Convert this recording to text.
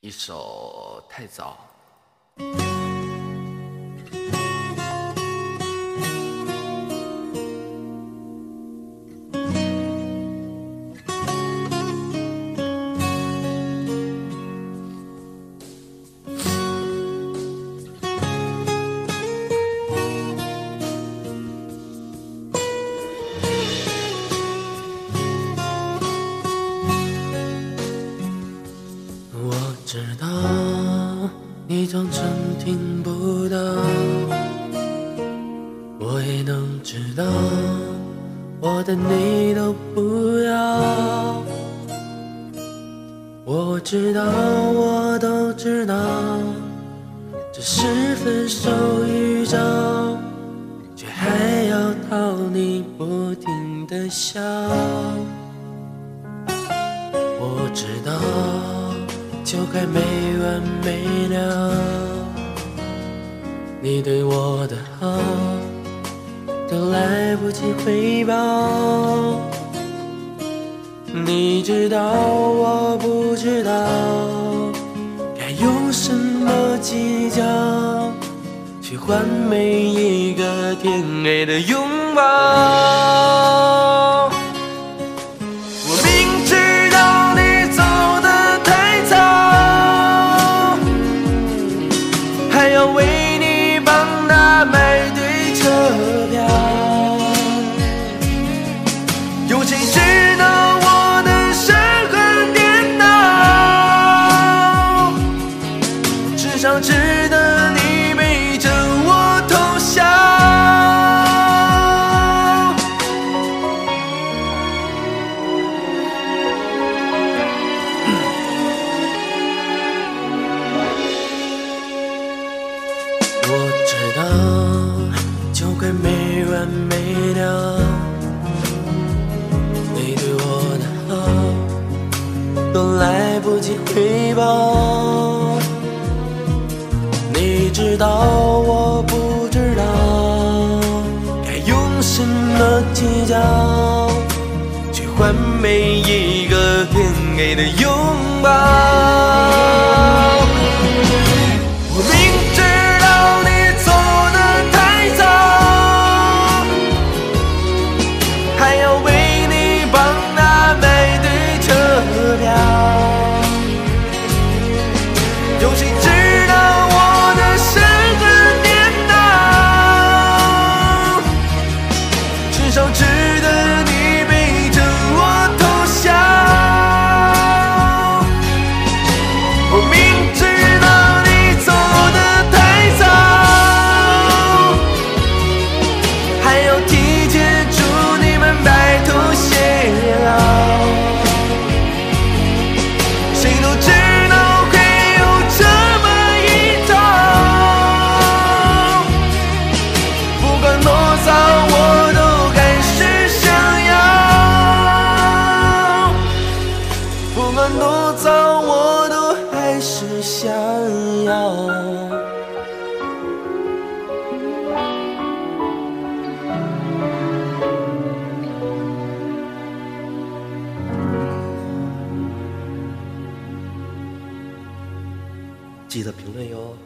一首《太早》。 我知道你装成听不到，我也能知道我的你都不要。我知道，我都知道，这是分手预兆，却还要讨你不停地笑。我知道就该没完没了，你对我的好都来不及回报。你知道我不知道该用什么计较，去换每一个甜美的拥抱。我明知道你走得太早，还要为你帮他买对车票，有谁知道我的神魂颠倒，至少值得你背着我偷笑。我知道就该没完没了，你对我的好都来不及回报。你知道我不知道该用什么计较，去换每一个甜美的拥抱。我明知道你走得太早，还要为你帮他买对车票，有谁知道我的神魂颠倒，至少值得你背着我偷笑。我明知道你走得太早，还要提前祝你们白头偕老，谁都知道会有这么一招，不管多早我都还是想要，不管多早我都还是想要。 记得评论哟。